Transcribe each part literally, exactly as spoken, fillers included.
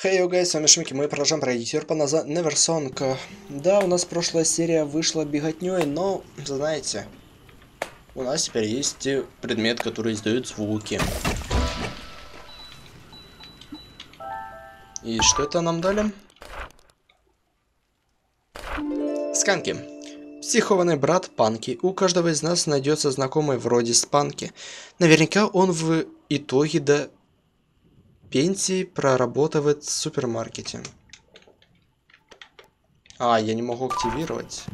Хей, hey, guys, с вами Шмики, мы продолжаем пройти по назад Neversong. Да, у нас прошлая серия вышла беготней, но, знаете, у нас теперь есть предмет, который издает звуки. И что это нам дали? Сканки. Психованный брат Панки. У каждого из нас найдется знакомый вроде Спанки. Наверняка он в итоге до пенсии проработает в супермаркете. А, я не могу активировать.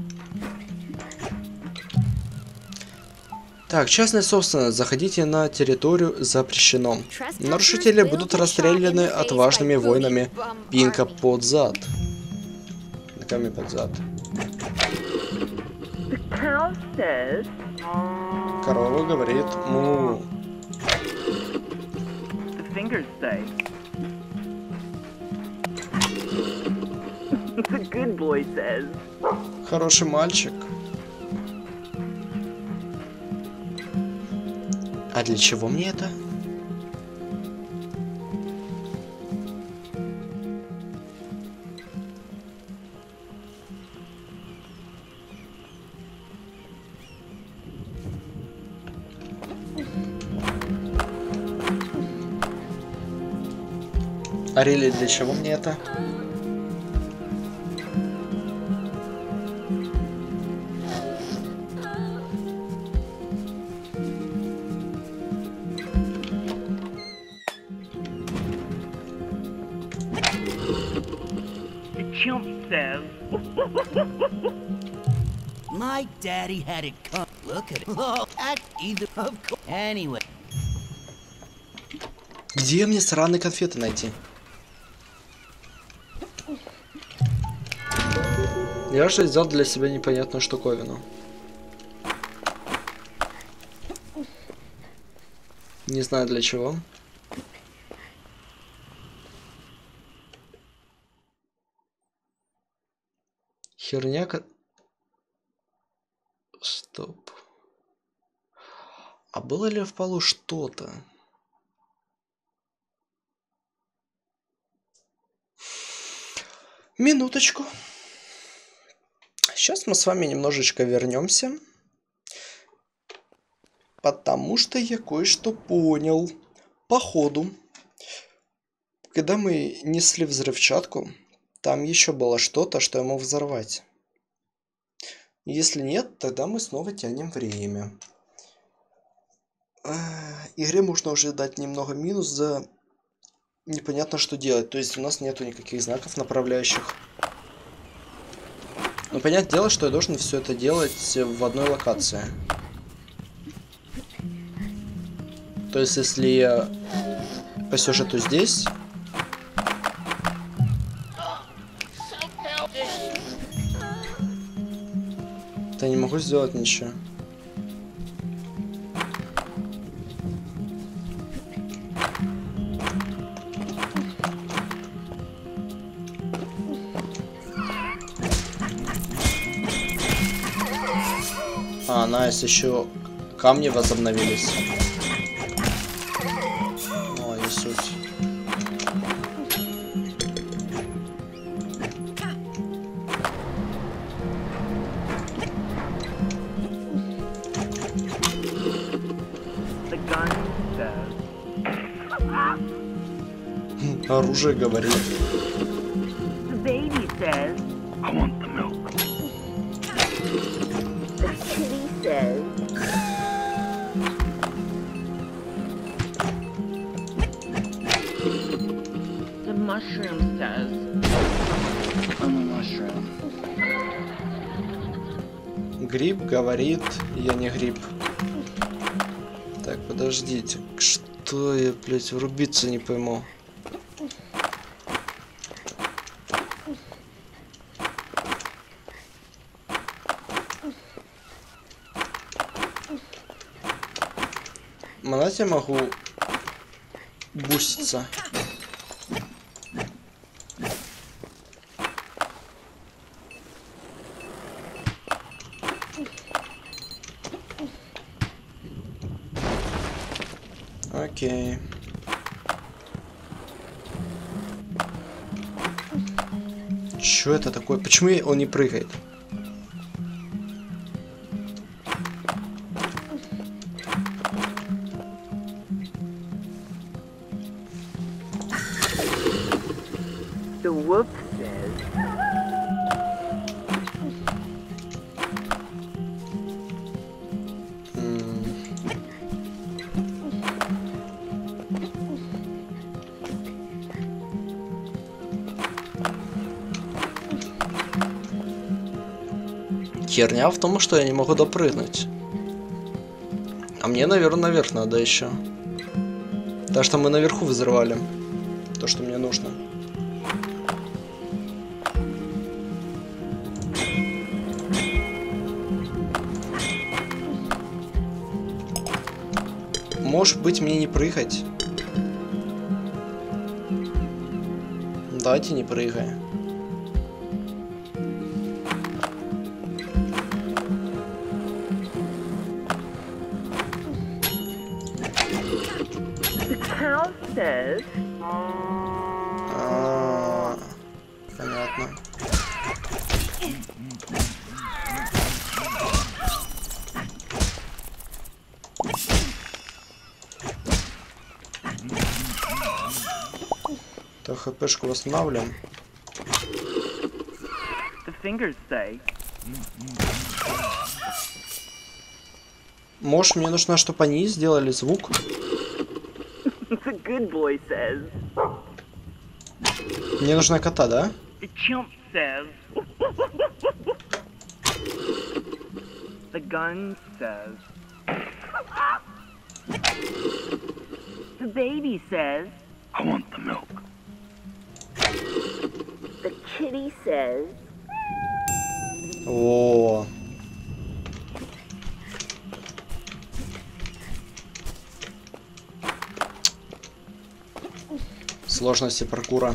Так, частная собственность. Заходите на территорию запрещено. Нарушители будут расстреляны отважными воинами Пинка под зад. Ногами под зад. Корова говорит му. Хороший мальчик. А для чего мне это? Арели, для чего мне это? My daddy had it come. Look at it. Oh, at either of course. Anyway. Где мне сраные конфеты найти? Я же взял для себя непонятную штуковину. Не знаю для чего. Херня. Стоп. А было ли в полу что-то? Минуточку. Сейчас мы с вами немножечко вернемся. Потому что я кое-что понял. Походу, когда мы несли взрывчатку, там еще было что-то, что я мог взорвать. Если нет, тогда мы снова тянем время. Игре можно уже дать немного минус за непонятно что делать. То есть у нас нету никаких знаков направляющих. Но понятное дело, что я должен все это делать в одной локации. То есть если я по сюжету здесь... то я не могу сделать ничего. А, найс, еще камни возобновились. О, Иисус. Оружие говорит. Гриб говорит, я не гриб. Так, подождите. Что я, блядь, врубиться не пойму. Манать я могу буститься. Окей. Что это такое? Почему он не прыгает? The wolf says, Херня в том, что я не могу допрыгнуть. А мне, наверное, наверх надо еще. Так что мы наверху взрывали. То, что мне нужно. Может быть, мне не прыгать? Давайте не прыгай. cow says, А, понятно. То хпшку восстанавливаем. the fingers say, Может, мне нужно, чтобы они сделали звук? the good boy says, Мне нужна кота, да? the chimp says, the gun says, the baby says, I want the milk. The kitty says, О. Сложности паркура.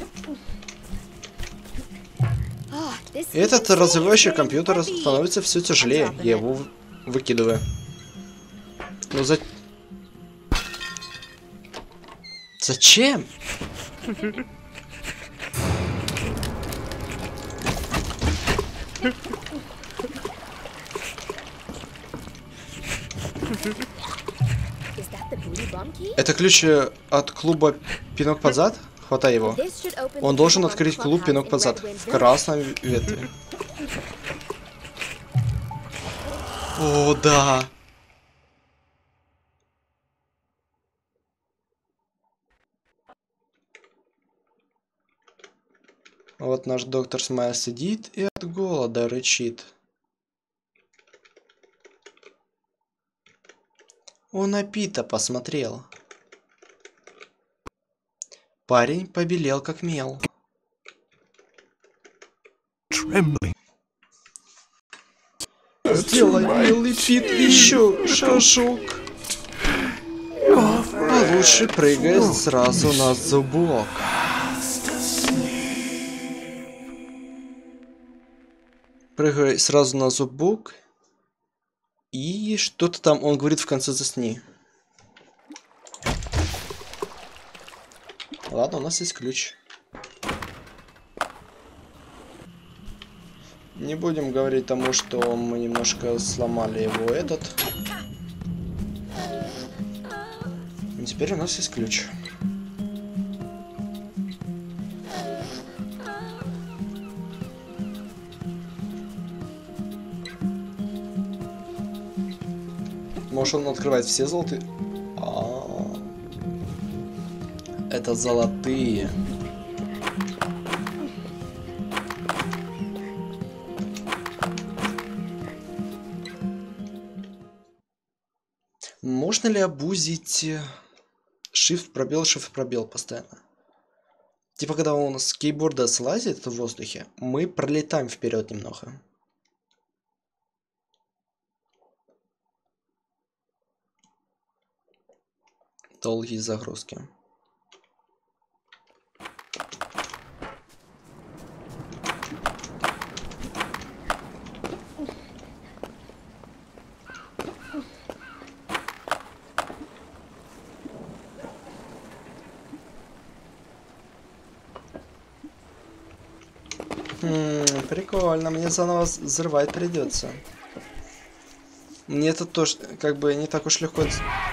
Этот развивающий компьютер становится все тяжелее. Я его выкидываю. Ну за... Зачем? Это ключ от клуба «Пинок под зад»? Хватай его. Он должен открыть клуб «Пинок под зад» в красном ветве. О, да. Вот наш доктор Смайл сидит и от голода рычит. Он на Пита посмотрел. Парень побелел как мел. Сделай, милый Пит, еще шажок. А лучше прыгай сразу на зубок. Прыгай сразу на зубок. И что-то там он говорит в конце «засни». Ладно, у нас есть ключ. Не будем говорить тому, что мы немножко сломали его этот. И теперь у нас есть ключ. Может, он открывает все золотые? А-а-а. Это золотые. Можно ли обузить shift пробел, shift пробел постоянно? Типа, когда он с кейборда слазит в воздухе, мы пролетаем вперед немного. Долгие загрузки. М-м. Прикольно, мне заново взрывать придется. Мне это тоже как бы не так уж легко.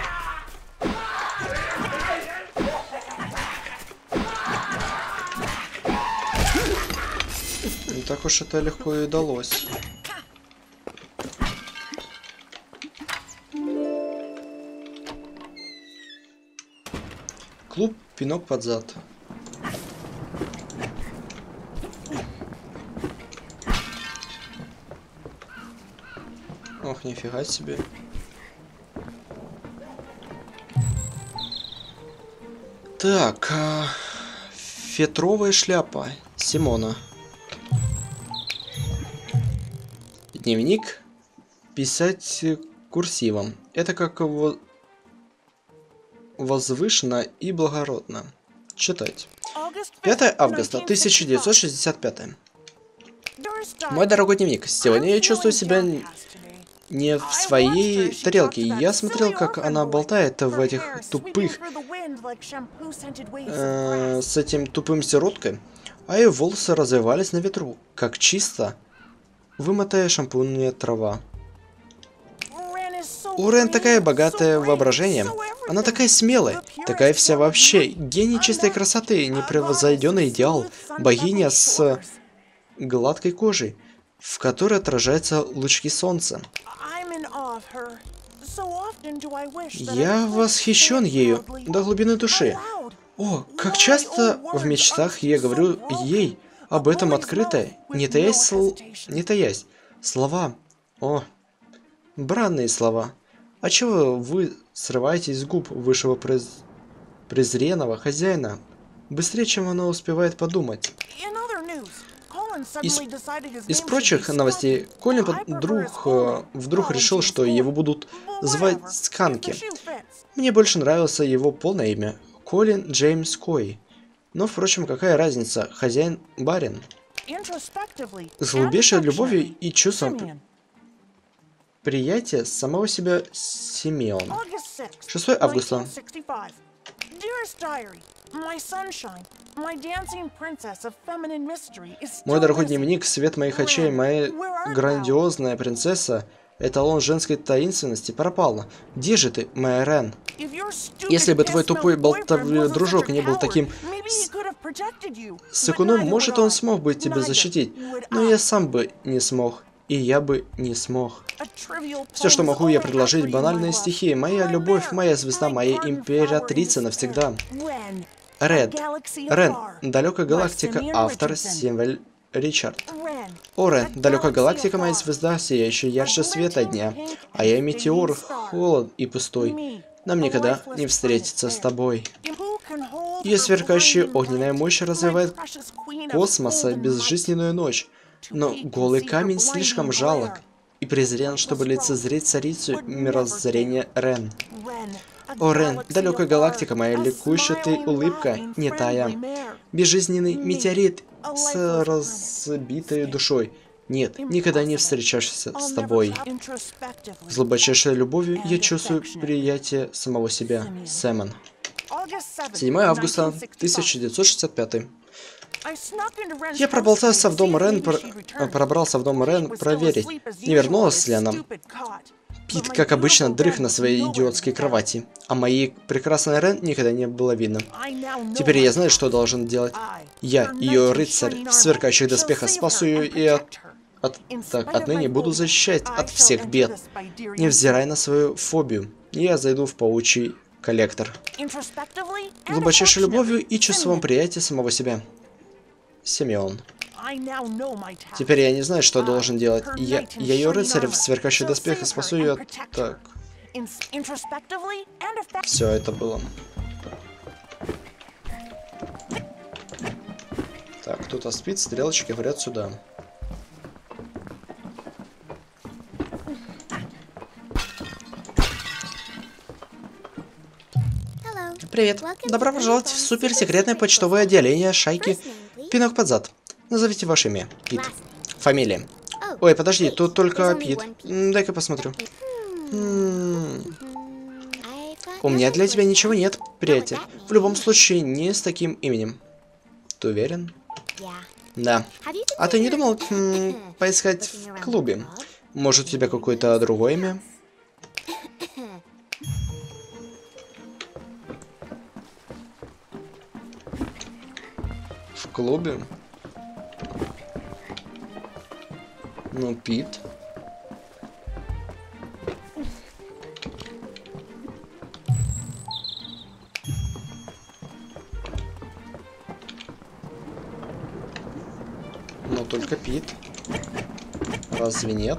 Не так уж это легко и удалось. Клуб «Пинок под зад». Ох, нифига себе. Так, а... фетровая шляпа Симона. Дневник. Писать курсивом. Это как его возвышенно и благородно. Читать. пятое августа тысяча девятьсот шестьдесят пятого. Мой дорогой дневник, сегодня я чувствую себя не в своей тарелке. Я смотрел, как она болтает в этих тупых... Э, с этим тупым сироткой, а ее волосы развивались на ветру, как чисто вымытая шампунная трава. У Рен такая богатое воображение. Она такая смелая, такая вся вообще. Гений чистой красоты, непревзойденный идеал. Богиня с гладкой кожей, в которой отражаются лучки солнца. Я восхищен ею до глубины души. О, как часто в мечтах я говорю ей об этом открыто, не таясь, сл... не таясь. Слова. О, бранные слова. А чего вы срываетесь с губ высшего през... презренного хозяина? Быстрее, чем она успевает подумать. Из, из прочих новостей, Колин вдруг, э, вдруг решил, что его будут звать Сканки. Мне больше нравилось его полное имя. Колин Джеймс Кой. Но, впрочем, какая разница? Хозяин-барин. С глубейшей любовью и чувством приятия самого себя Симеон. шестое августа. Мой дорогой дневник, свет моих очей, моя грандиозная принцесса, эталон женской таинственности, пропала. Где же ты, моя Рен? Если бы твой тупой болтовый дружок не был таким сыкуном, может, он смог бы тебя защитить, но я сам бы не смог, и я бы не смог. Все, что могу я предложить, банальные стихи. Моя любовь, моя звезда, моя императрица навсегда. Ред. Рен. Далекая галактика. Автор Символь Ричард. О, Рен. Далекая галактика, моя звезда, сияющая ярче света дня. А я метеор, холод и пустой. Нам никогда не встретиться с тобой. Ее сверкающая огненная мощь развивает космоса безжизненную ночь. Но голый камень слишком жалок и презрен, чтобы лицезреть царицу мирозрения Рен. О, Рен, далекая галактика, моя ликующая ты улыбка, не тая. Безжизненный метеорит с разбитой душой. Нет, никогда не встречаешься с тобой. С глубочайшей любовью я чувствую приятие самого себя. Сэмон. седьмое августа тысяча девятьсот шестьдесят пятого. Я проболтался в дом Рен, пр... пробрался в дом Рен проверить, не вернулась ли она. Пит, как обычно, дрых на своей идиотской кровати, а моей прекрасной Рен никогда не было видно. Теперь я знаю, что должен делать. Я, ее рыцарь, в сверкающих доспехах, спасу ее и от... от... Так, отныне буду защищать от всех бед. Невзирая на свою фобию, я зайду в паучий коллектор. Глубочайшей любовью и чувством приятия самого себя. Симеон. Теперь я не знаю, что должен делать. Я, я ее рыцарь в сверкающих доспехах, спасу ее от... Так. Все это было. Так, кто-то спит, стрелочки говорят сюда. Привет. Добро пожаловать в суперсекретное почтовое отделение шайки Пинок под зад. Назовите ваше имя. Пит. Фамилия. Ой, подожди, тут только Пит. Дай-ка посмотрю. М-м-м. У меня для тебя ничего нет, приятель. В любом случае, не с таким именем. Ты уверен? Да. А ты не думал м, поискать в клубе? Может, у тебя какое-то другое имя? В клубе? Ну, Пит. Но только Пит. Разве нет?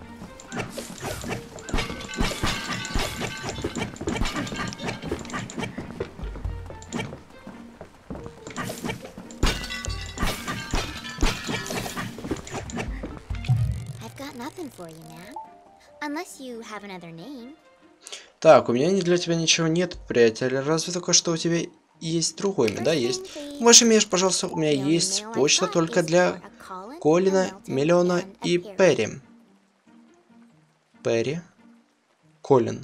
Так, у меня не для тебя ничего нет, приятель. Разве только что у тебя есть другое имя? Да, есть. Ваше имя, пожалуйста, у меня есть почта только для Колина, Миллиона и Перри. Перри? Колин.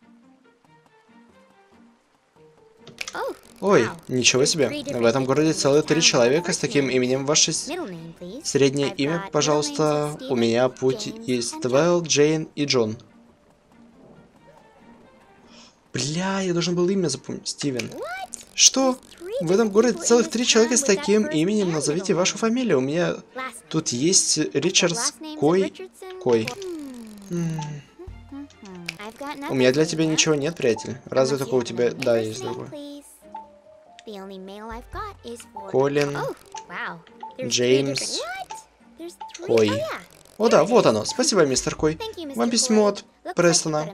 Ой, ничего себе. В этом городе целых три человека с таким именем. Ваше среднее имя, пожалуйста. У меня путь есть Твайл, Джейн и Джон. Бля, я должен был имя запомнить. Стивен. Что? В этом городе целых три человека с таким именем. Назовите вашу фамилию. У меня тут есть Ричардс Кой. Кой. М-м. У меня для тебя ничего нет, приятель. Разве только у тебя... Да, есть другой. Колин. Джеймс. Кой. О да, вот оно. Спасибо, мистер Кой. Вам письмо от Престона.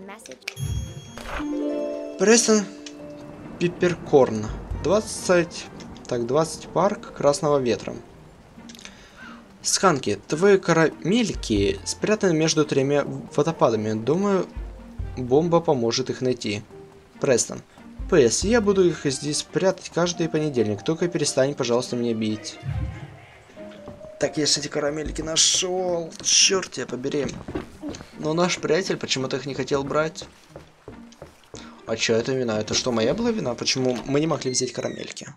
Престон Пипперкорн. двадцать... Так, двадцать парк Красного Ветра. Сканки, твои карамельки спрятаны между тремя водопадами. Думаю, бомба поможет их найти. Престон. Пс, я буду их здесь прятать каждый понедельник. Только перестань, пожалуйста, меня бить. Так, я же эти карамельки нашел. Черт тебя побери. Но наш приятель почему-то их не хотел брать. А чья это вина? Это что, моя была вина? Почему мы не могли взять карамельки?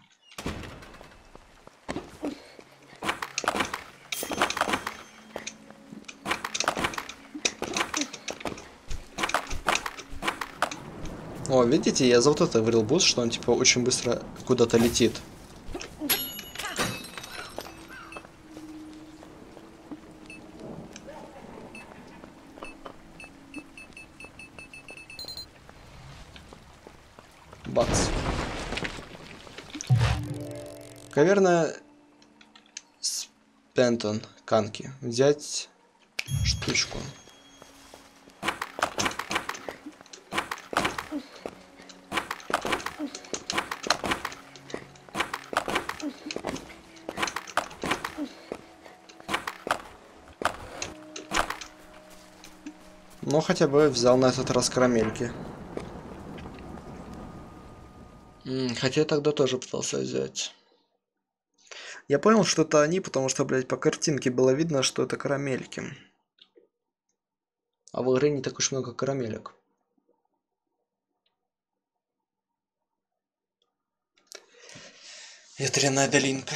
О, видите, я за вот это говорил босс, что он типа очень быстро куда-то летит. Бац. Каверна Спентон Канки. Взять штучку. Но хотя бы взял на этот раз карамельки. М-м, хотя я тогда тоже пытался взять. Я понял, что это они, потому что, блядь, по картинке было видно, что это карамельки. А в игре не так уж много карамелек. Ветряная долинка.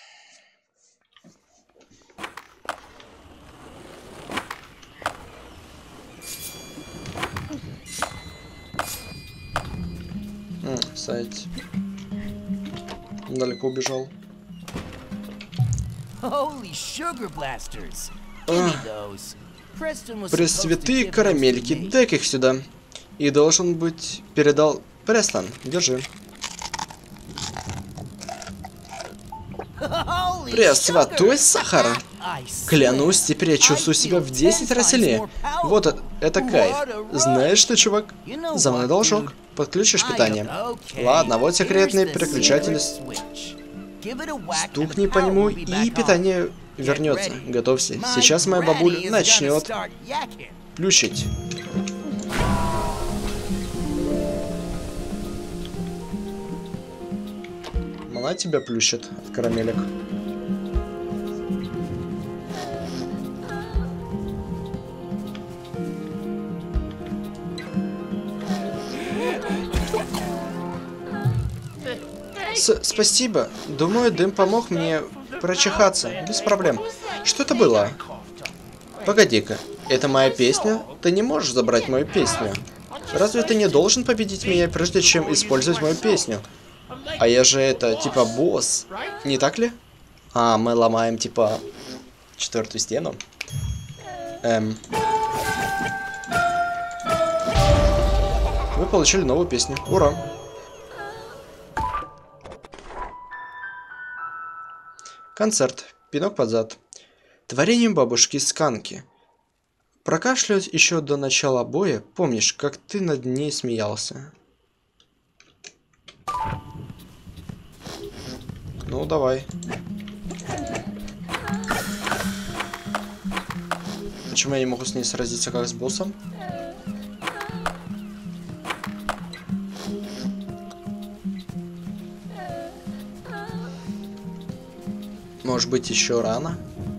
Сайт. Далеко убежал. Пресвятые карамельки, дай-ка их сюда. И должен быть передал Престон. Держи. Пресвятой сахар. Клянусь, теперь я чувствую себя в десять раз сильнее. Вот это, это кайф. Знаешь что, чувак? За мной должок. Подключишь питание. Ладно, вот секретный переключатель. Стукни по нему, и питание вернется. Готовься. Сейчас моя бабуля начнет плющить. Она тебя плющит от карамелек. С Спасибо. Думаю, дым помог мне прочихаться, без проблем. Что это было? Погоди-ка, это моя песня? Ты не можешь забрать мою песню. Разве ты не должен победить меня, прежде чем использовать мою песню? А я же это, типа, босс. Не так ли? А, мы ломаем, типа, четвертую стену. Эм. Вы получили новую песню. Ура! Концерт. Пинок под зад. Творение бабушки Сканки. Прокашляют еще до начала боя. Помнишь, как ты над ней смеялся? Ну, давай. Почему я не могу с ней сразиться, как с боссом? Может быть, еще рано?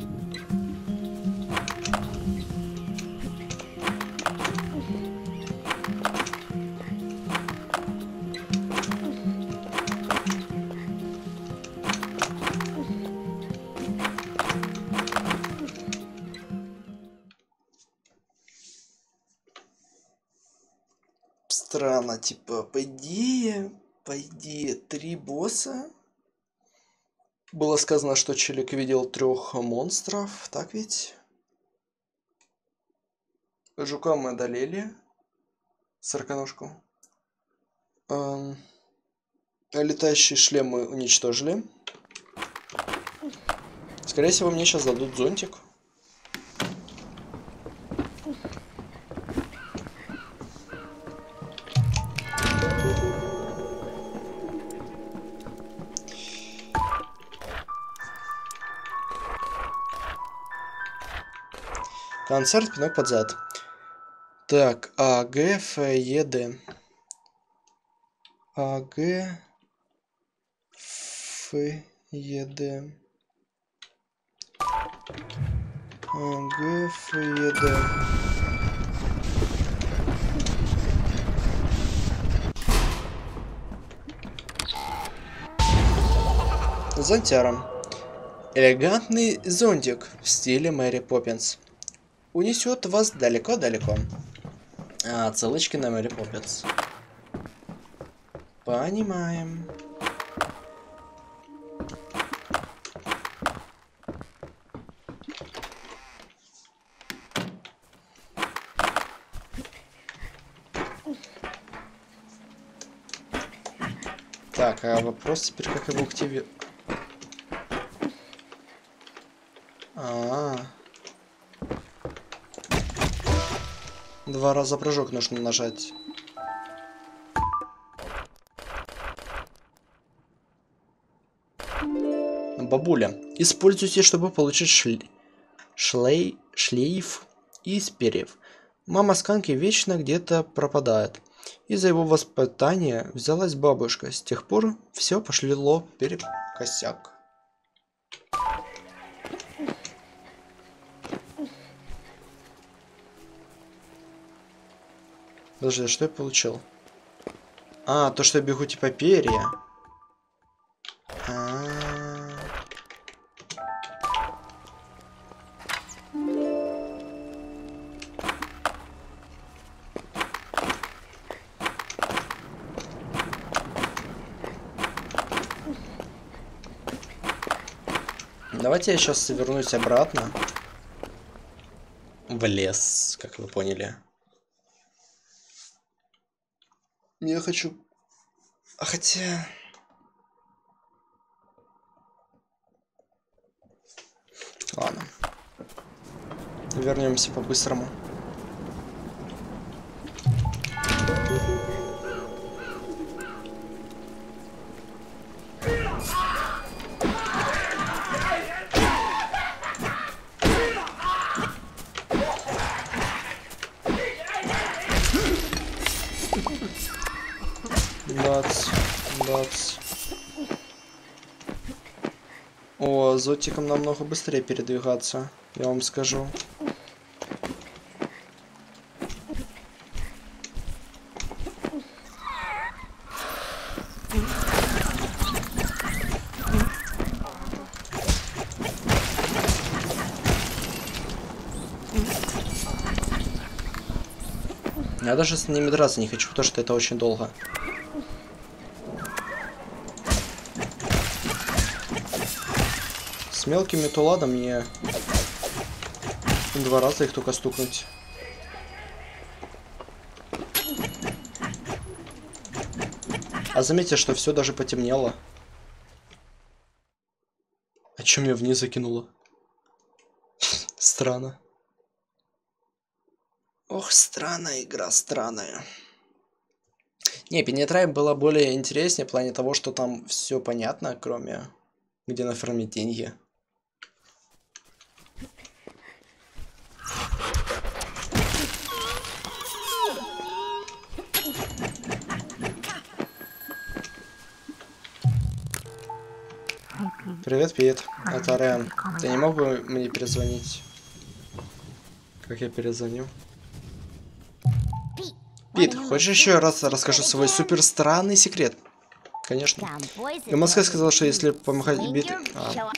Странно, типа, по идее, по идее, три босса. Было сказано, что челик видел трех монстров, так ведь? Жука мы одолели. Сороконожку. Эм, летающий шлем мы уничтожили. Скорее всего, мне сейчас дадут зонтик. Концерт, пинок под зад. Так, А, Г, Ф, Е, Д. А, Г, Ф, Е, Д. А, Г, Ф, Е, Д. Зонтяром. Элегантный зонтик в стиле Мэри Поппинс. Унесет вас далеко-далеко. А, отсылочки на Мэри Поппинс. Понимаем. Так, а вопрос теперь, как его активировать? А, -а, а. Два раза прыжок нужно нажать. Бабуля, используйте, чтобы получить шлей... Шлей... шлейф из перьев. Мама Сканки вечно где-то пропадает. Из-за его воспитания взялась бабушка. С тех пор все пошло перекосяк. Подожди, что я получил? А, то, что я бегу типа перья. А -а -а. Давайте я сейчас вернусь обратно в лес, как вы поняли. Я хочу... А хотя... Ладно. Вернемся по-быстрому. Бац, бац. О, зонтиком намного быстрее передвигаться, я вам скажу. Я даже с ними драться не хочу, потому что это очень долго. С мелкими то ладно, мне два раза их только стукнуть. А заметьте, что все даже потемнело. А чё меня вниз закинуло? Странно. Ох, странная игра, странная. Не, Пенетрай была более интереснее в плане того, что там все понятно, кроме где нафармить деньги. Привет, Пит. Это Рэм. Ты не мог бы мне перезвонить? Как я перезвоню? Пит, хочешь еще раз расскажу свой супер странный секрет? Конечно. Гамаска сказал, что если помахать биты... А.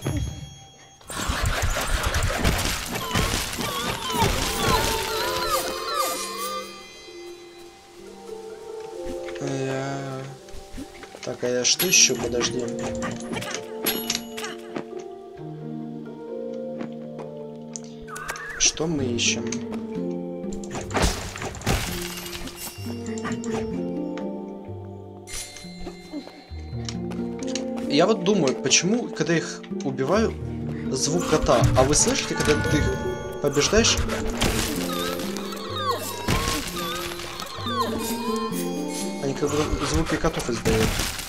Я... Так, а я что еще? Подожди. Что мы ищем? Я вот думаю, почему, когда их убиваю, звук кота, а вы слышите, когда ты их побеждаешь? Они как бы звуки котов издают.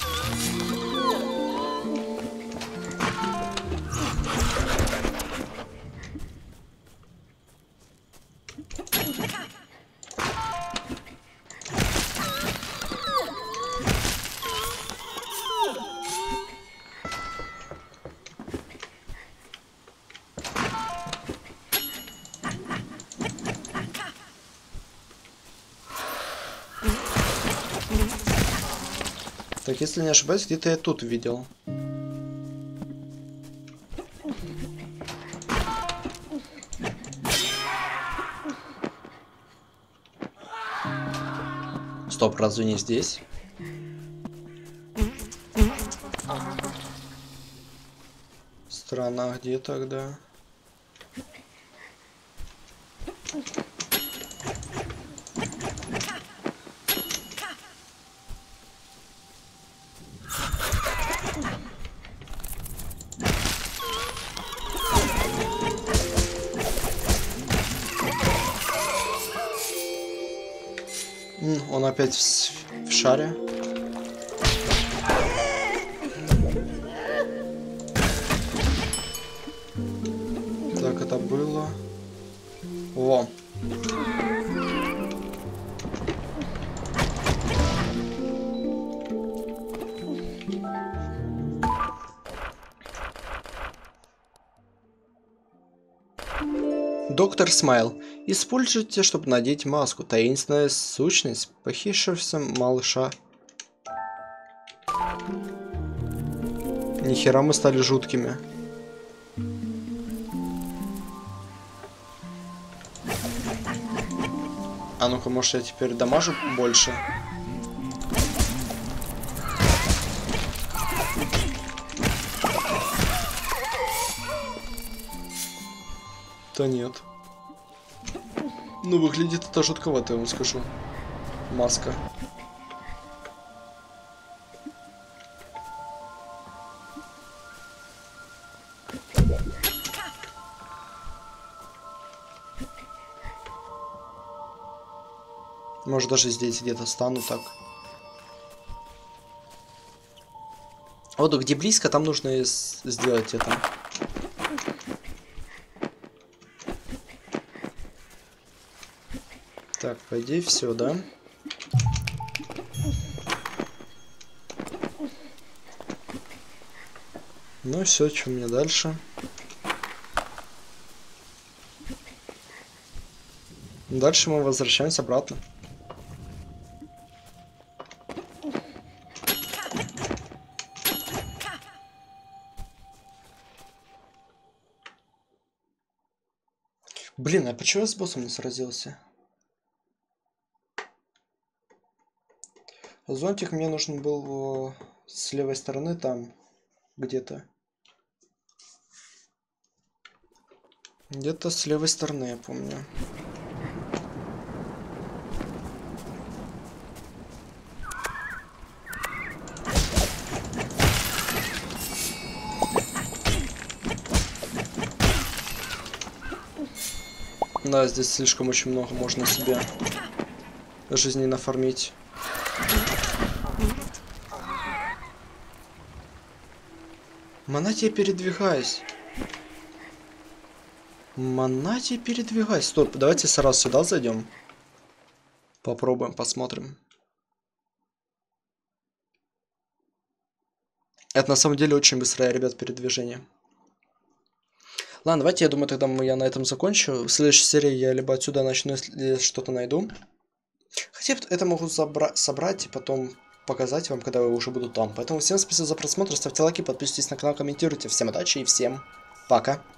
Так, если не ошибаюсь, где-то я тут видел. Стоп, разве не здесь? Странно, а где тогда? Он опять в, в шаре. Так, это было. Во. Доктор Смайл. Используйте, чтобы надеть маску. Таинственная сущность, похищавшая малыша. Нихера мы стали жуткими. А ну-ка, может, я теперь дамажу больше? Да нет. Ну, выглядит это жутковато, я вам скажу. Маска. Может, даже здесь где-то стану так. Вот где близко, там нужно сделать это. Так, по идее все, да? Ну все, что мне дальше? Дальше мы возвращаемся обратно. Блин, а почему я с боссом не сразился? Зонтик мне нужен был с левой стороны, там где-то. Где-то с левой стороны, я помню. Да, здесь слишком очень много можно себе жизни нафармить. Монатия, передвигайся. Монатия, передвигайся. Стоп, давайте сразу сюда зайдем. Попробуем, посмотрим. Это на самом деле очень быстрое, ребят, передвижение. Ладно, давайте, я думаю, тогда я на этом закончу. В следующей серии я либо отсюда начну, если что-то найду. Хотя это могу собрать и потом показать вам, когда я уже буду там. Поэтому всем спасибо за просмотр, ставьте лайки, подписывайтесь на канал, комментируйте. Всем удачи и всем пока.